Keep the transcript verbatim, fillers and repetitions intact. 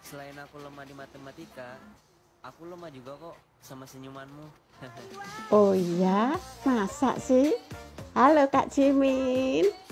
Selain aku lemah di matematika, aku lemah juga kok sama senyumanmu. Oh iya, masa sih? Halo Kak Cimin.